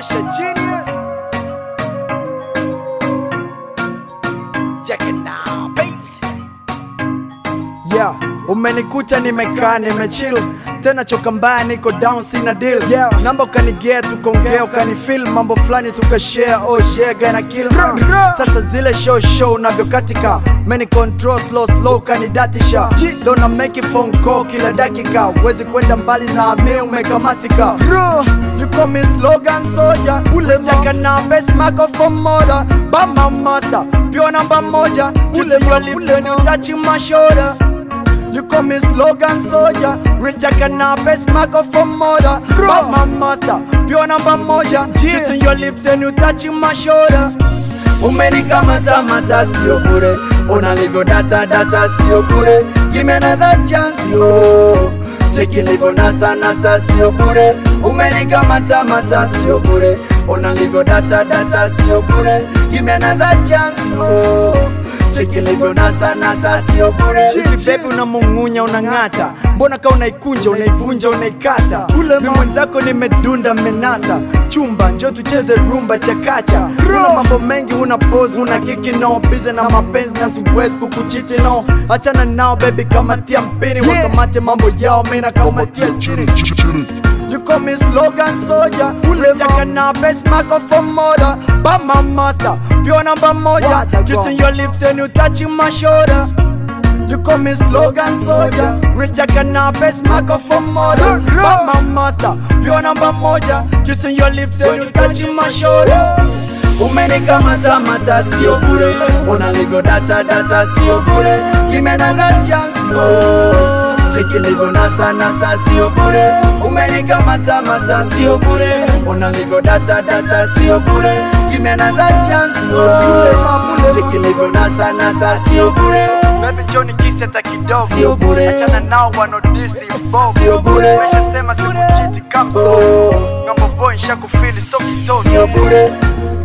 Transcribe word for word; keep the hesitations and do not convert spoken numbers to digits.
Esha Geniouz. Check it now, bass. Yeah, umenikuta nimekaa nimechill, tena choka mbaya niko down sina deal. Yeah, namba ukaniget ukongea ukanifeel, mambo flani tukashare, oh yeah gonna kill. Sasa zile show show navyokatika, many control slow slow kanidatisha. Don't make it phone call kila dakika, wezi kwenda mbali na mimi umekamatika. You call me slogan soldier, ule chaka na best microphone moda, bama master, pure number moja, ule your lips and you touching my shoulder. You call me slogan soldier, rich I can now best microphone mother, bama master, pure number moja, kissing your lips and you touching my shoulder. Umenikamata mata sio bure, unalivyo data data sio bure. Give me another chance yo, cheki livyo nasa nasa sio bure. Umenikamata mata sio bure, unalivyo data data sio bure. Give me another chance yo, cheki livyo nasa nasa sio bure. Chiki baby unamungunya unangata, mbona ka unaikunja unaivunja unaikata. Mimi mwenzako nimedunda menasa, chumba njoo tucheze rumba chakacha. Una mambo mengi una pose una kiki no, busy na mapenzi na siwezi kukuchiti no. Achana nao baby kama tia mpini, wakamate mambo yao mimi na kama tia chini. You call me slogan soldier, ule chaka na best microphone moda, bama master, pure number moja, kissing your lips and you touching my shoulder. You call me slogan soldier, rich chaka na best microphone moda, bama master, pure number moja, kissing your lips and you touching my shoulder. Umenikamata mata sio bure, unalivyo data data sio bure. Give me another chance yo, cheki livyo nasa nasa sio bure. Umenikamata mata sio bure, unalivyo data data sio bure. Give me another chance yo, cheki livyo nasa nasa sio bure. Baby Johnny kisi hata kidogo sio bure, achana nao wanodisi mbogo sio bure. Mesha sema siku chiti kamso, ngambo boy nsha kufili so kitoto sio bure.